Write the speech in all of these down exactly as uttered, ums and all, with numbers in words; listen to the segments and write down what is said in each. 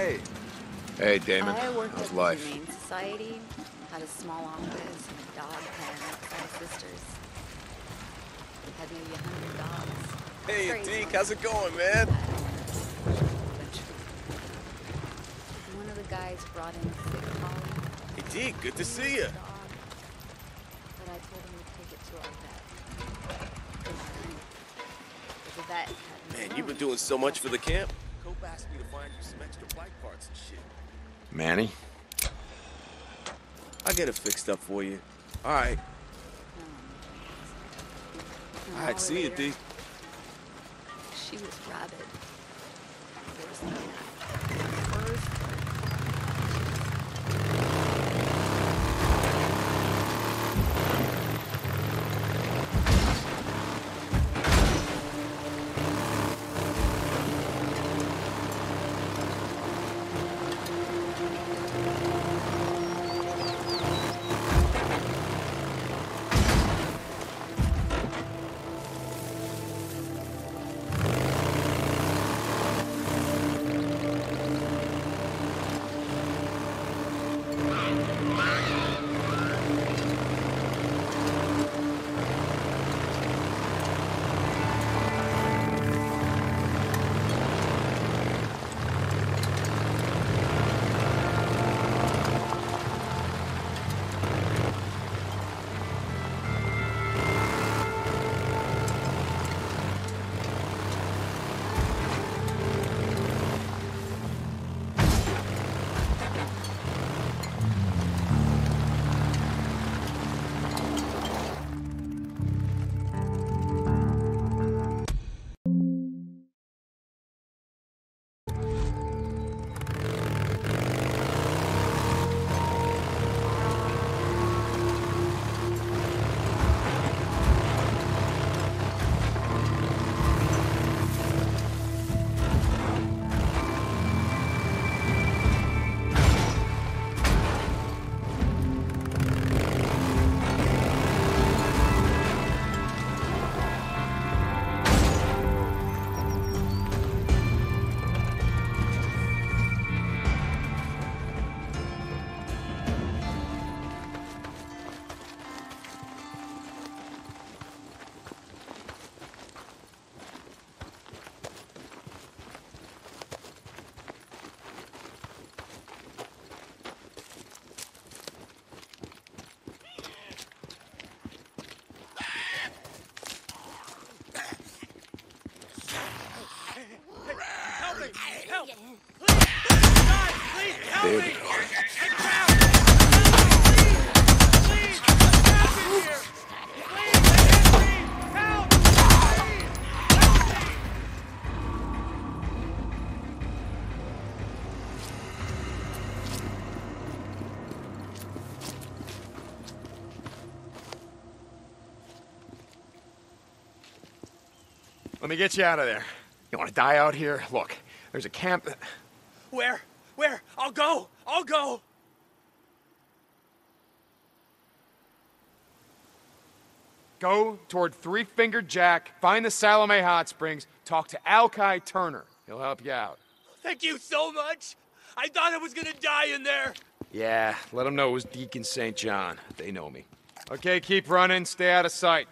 Hey. Hey, Damon. I worked How's at the life? Humane Society, had a small office and a dog pen outside of Sisters. Had maybe a hundred dogs. Hey, Crazy. Deke, how's it going, man? One of the guys brought in a sick collie. Hey, Deke, good to see you. Dog, but I told him to take it to our vet. The vet had Man, you've been doing so much for the camp. Cope asked me to find you some extra bike parts and shit. Manny? I'll get it fixed up for you. All right. All right, see you, Deke. She was rabid. There was no First, Help! Please! God, please help me! Hey, Cal! Please! Help me here! Please, please! Help! Please! Let me get you out of there. You want to die out here? Look, there's a camp that... Where? Where? I'll go! I'll go! Go toward Three Fingered Jack, find the Salome Hot Springs, talk to Alki Turner. He'll help you out. Thank you so much! I thought I was gonna die in there! Yeah, let them know it was Deacon Saint John. They know me. Okay, keep running, stay out of sight.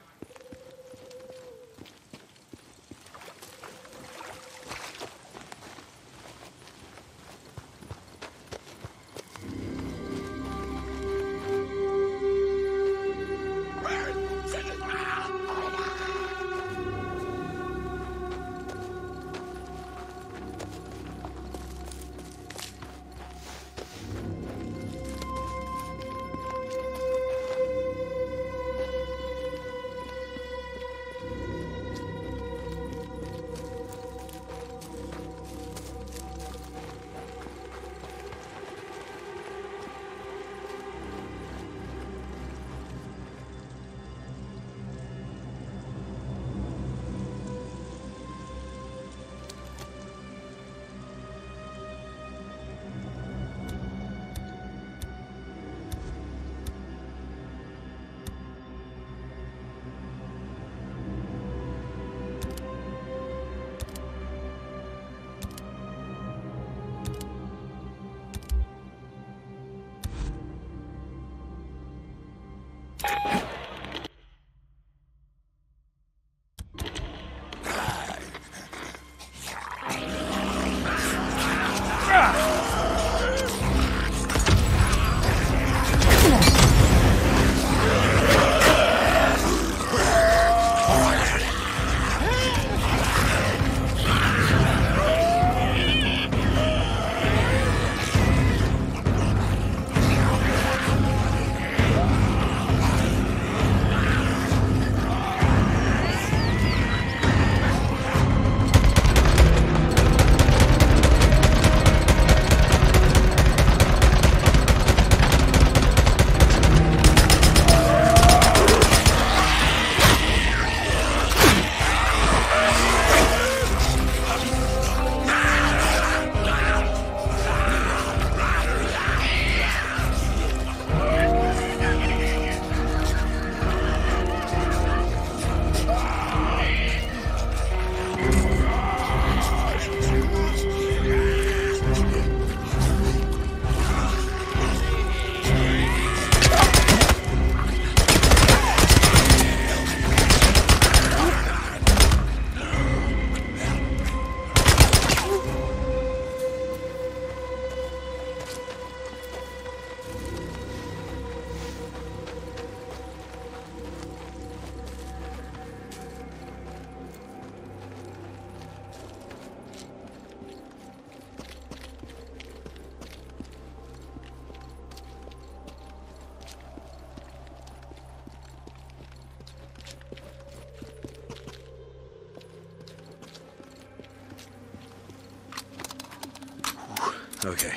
Okay.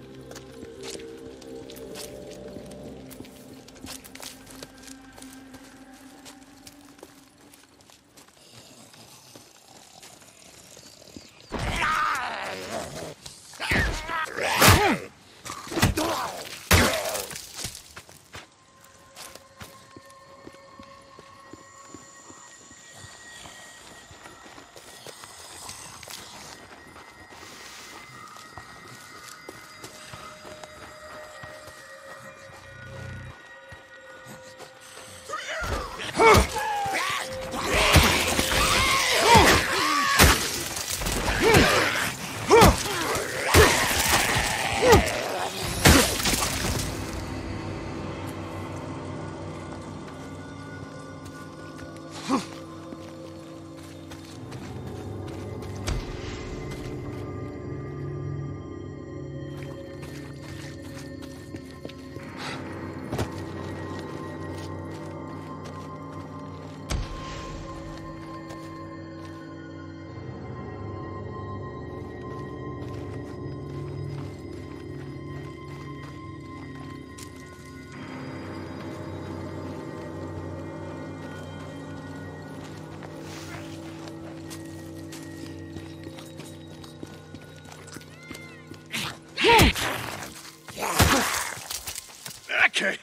Okay.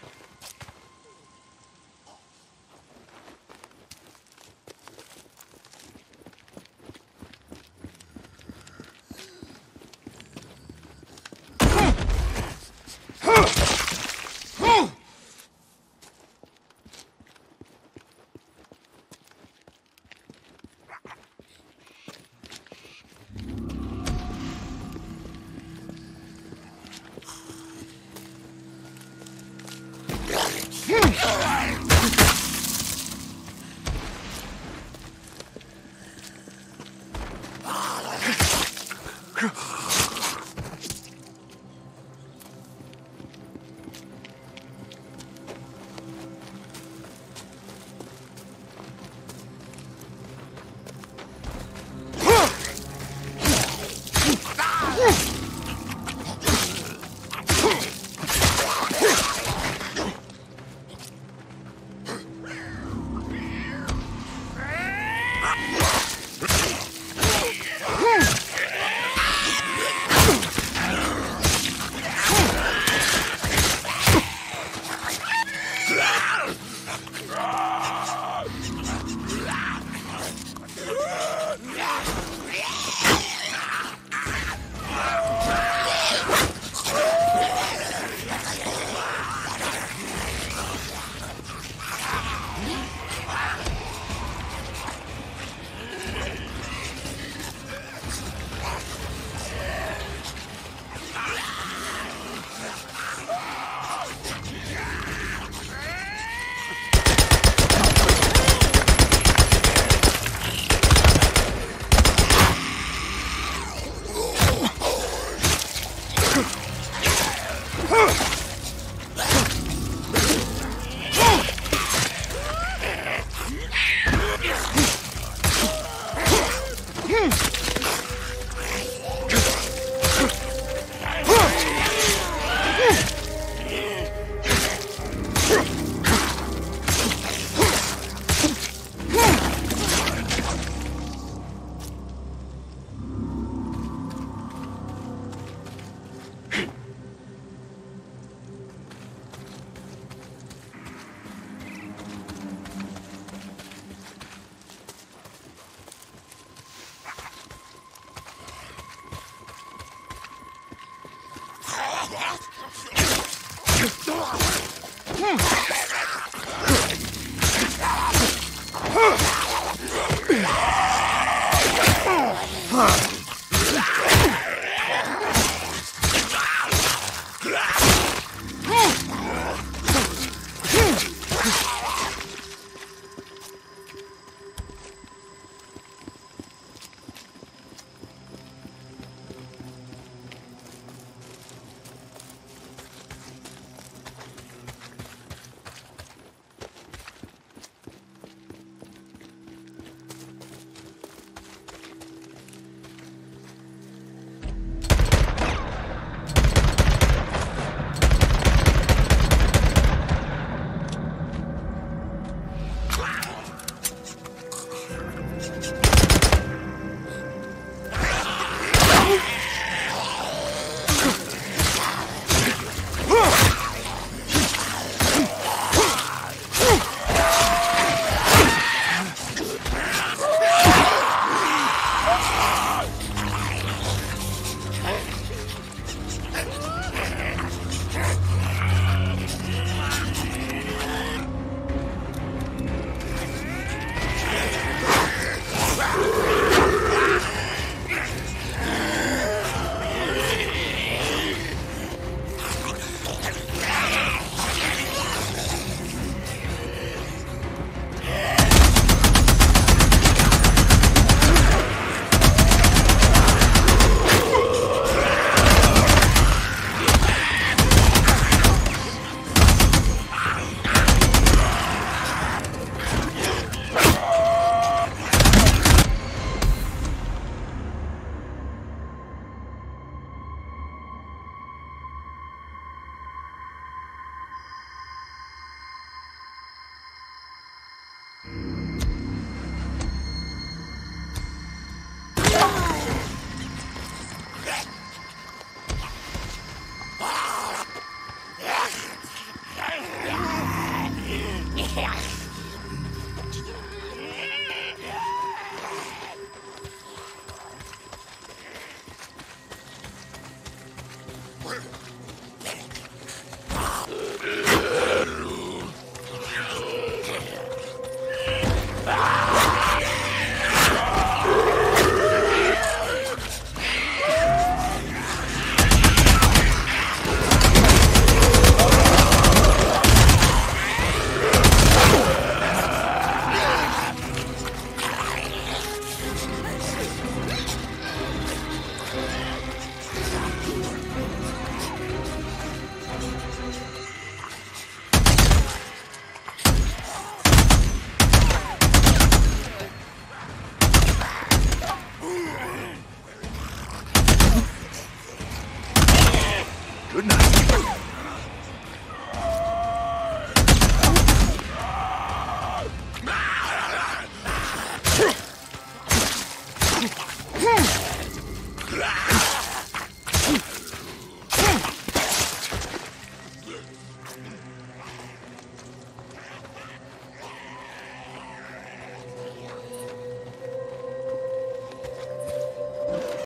Ah!